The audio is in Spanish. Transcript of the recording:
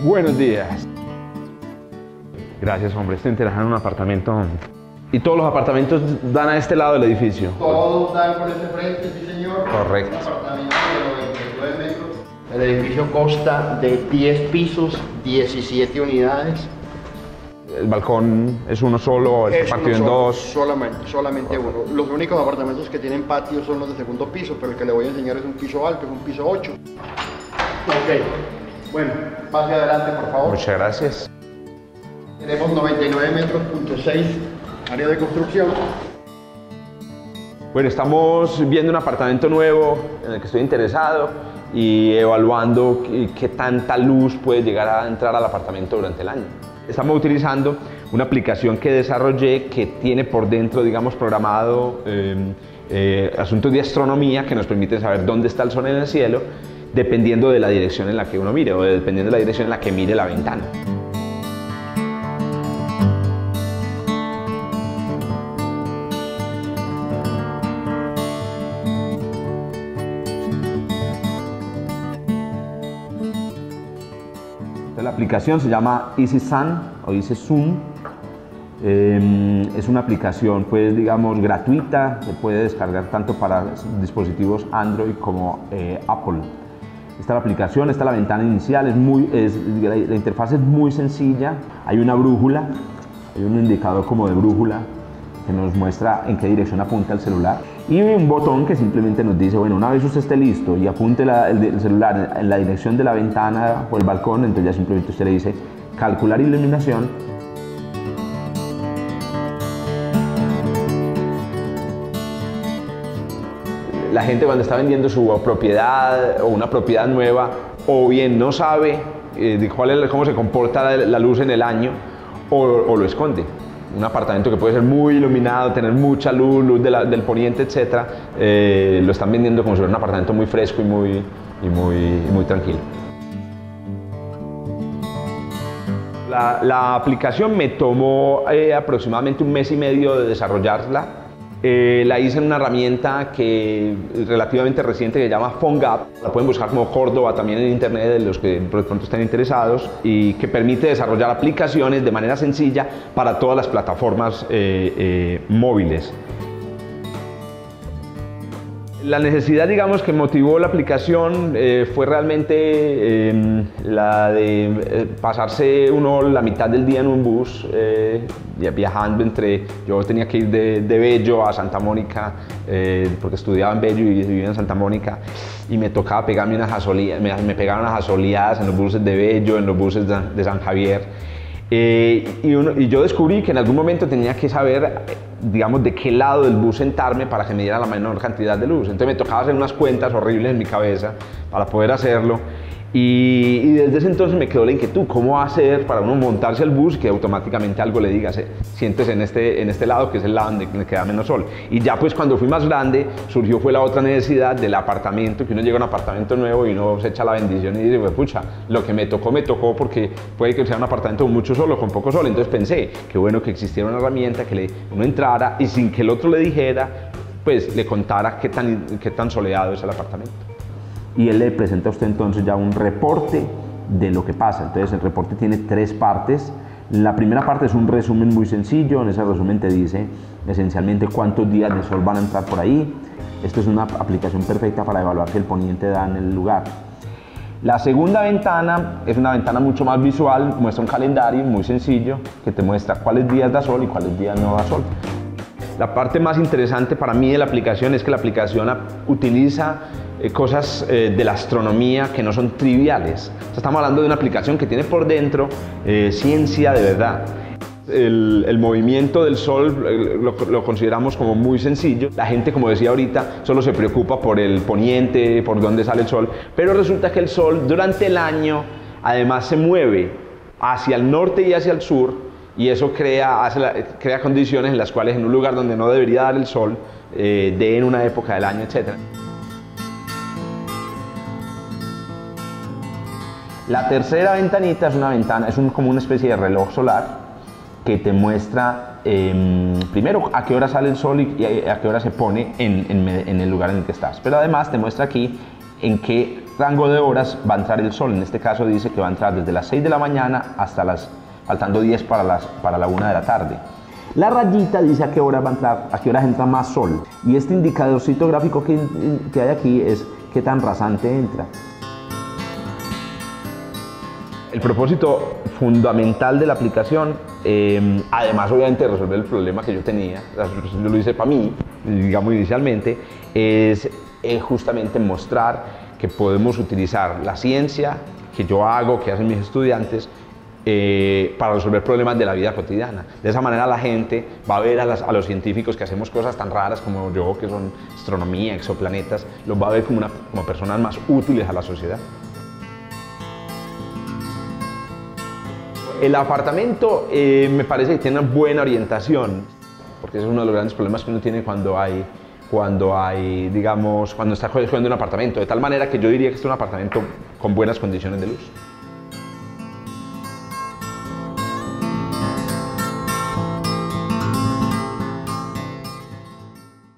Buenos días. Gracias, hombre. Estoy interesado en un apartamento. ¿Y todos los apartamentos dan a este lado del edificio? Todos dan por este frente, sí señor. Correcto. Un apartamento de 99 metros. El edificio consta de 10 pisos, 17 unidades. El balcón es uno solo, está partido en dos. Solamente uno. Los únicos apartamentos que tienen patio son los de segundo piso, pero el que le voy a enseñar es un piso alto, es un piso 8. Ok. Bueno, pase adelante, por favor. Muchas gracias. Tenemos 99 metros, .6 área de construcción. Bueno, estamos viendo un apartamento nuevo en el que estoy interesado y evaluando qué tanta luz puede llegar a entrar al apartamento durante el año. Estamos utilizando una aplicación que desarrollé que tiene por dentro, digamos, programado asuntos de astronomía que nos permiten saber dónde está el sol en el cielo dependiendo de la dirección en la que uno mire o dependiendo de la dirección en la que mire la ventana. La aplicación se llama Easy Sun o Easy Sun. Es una aplicación, pues, digamos, gratuita, se puede descargar tanto para dispositivos Android como Apple. Esta la aplicación, esta es la ventana inicial, la interfaz es muy sencilla, hay una brújula, hay un indicador como de brújula que nos muestra en qué dirección apunta el celular y un botón que simplemente nos dice, bueno, una vez usted esté listo y apunte el celular en la dirección de la ventana o el balcón, entonces ya simplemente usted le dice calcular iluminación. La gente cuando está vendiendo su propiedad o una propiedad nueva o bien no sabe cómo se comporta la luz en el año o lo esconde. Un apartamento que puede ser muy iluminado, tener mucha luz del poniente, etc. Lo están vendiendo como si fuera un apartamento muy fresco y muy tranquilo. La aplicación me tomó aproximadamente un mes y medio de desarrollarla. La hice en una herramienta relativamente reciente que se llama PhoneGap. La pueden buscar como Córdoba también en internet de los que de pronto estén interesados y que permite desarrollar aplicaciones de manera sencilla para todas las plataformas móviles. La necesidad, digamos, que motivó la aplicación fue realmente la de pasarse uno la mitad del día en un bus viajando yo tenía que ir de Bello a Santa Mónica porque estudiaba en Bello y vivía en Santa Mónica y me tocaba pegarme unas asoleadas, me pegaban unas asoleadas en los buses de Bello, en los buses de San Javier. Y yo descubrí que en algún momento tenía que saber, digamos, de qué lado del bus sentarme para que me diera la menor cantidad de luz. Entonces me tocaba hacer unas cuentas horribles en mi cabeza para poder hacerlo. Y desde ese entonces me quedó la inquietud, ¿cómo hacer para uno montarse al bus y que automáticamente algo le diga, siéntese en este lado, que es el lado donde le queda menos sol? Y ya pues cuando fui más grande, fue la otra necesidad del apartamento, que uno llega a un apartamento nuevo y uno se echa la bendición y dice, pues pucha, lo que me tocó porque puede que sea un apartamento con mucho sol o con poco sol. Entonces pensé, qué bueno que existiera una herramienta que uno entrara y sin que el otro le dijera, pues le contara qué tan soleado es el apartamento. Y él le presenta a usted entonces ya un reporte de lo que pasa. Entonces el reporte tiene 3 partes. La primera parte es un resumen muy sencillo. En ese resumen te dice esencialmente cuántos días de sol van a entrar por ahí. Esto es una aplicación perfecta para evaluar si el poniente da en el lugar. La segunda ventana es una ventana mucho más visual, muestra un calendario muy sencillo que te muestra cuáles días da sol y cuáles días no da sol. La parte más interesante para mí de la aplicación es que la aplicación utiliza cosas de la astronomía que no son triviales. Estamos hablando de una aplicación que tiene por dentro ciencia de verdad. El movimiento del sol lo consideramos como muy sencillo. La gente, como decía ahorita, solo se preocupa por el poniente, por dónde sale el sol, pero resulta que el sol durante el año además se mueve hacia el norte y hacia el sur y eso crea condiciones en las cuales en un lugar donde no debería dar el sol dé en una época del año, etc. La tercera ventanita es como una especie de reloj solar que te muestra primero a qué hora sale el sol y a qué hora se pone en el lugar en el que estás, pero además te muestra aquí en qué rango de horas va a entrar el sol. En este caso dice que va a entrar desde las 6 de la mañana hasta faltando 10 para la 1 de la tarde. La rayita dice a qué hora va a entrar, a qué horas entra más sol. Y este indicadorcito gráfico que hay aquí es qué tan rasante entra. El propósito fundamental de la aplicación, además obviamente de resolver el problema que yo tenía, yo lo hice para mí, digamos inicialmente, es justamente mostrar que podemos utilizar la ciencia que yo hago, que hacen mis estudiantes, para resolver problemas de la vida cotidiana. De esa manera la gente va a ver a los científicos que hacemos cosas tan raras como yo, que son astronomía, exoplanetas, los va a ver como personas más útiles a la sociedad. El apartamento me parece que tiene una buena orientación, porque ese es uno de los grandes problemas que uno tiene cuando está cogiendo un apartamento, de tal manera que yo diría que es un apartamento con buenas condiciones de luz.